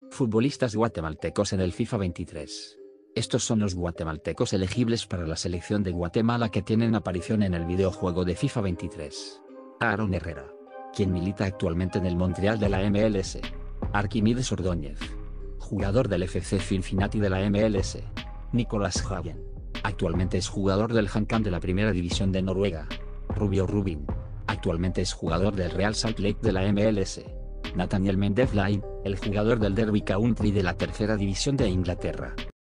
Futbolistas guatemaltecos en el FIFA 23. Estos son los guatemaltecos elegibles para la selección de Guatemala que tienen aparición en el videojuego de FIFA 23. Aaron Herrera, quien milita actualmente en el Montreal de la MLS. Arquímedes Ordóñez, jugador del FC Cincinnati de la MLS. Nicolás Hagen, actualmente es jugador del HamKam de la Primera División de Noruega. Rubio Rubin, actualmente es jugador del Real Salt Lake de la MLS. Nathaniel Mendez-Laing, el jugador del Derby County de la Tercera División de Inglaterra.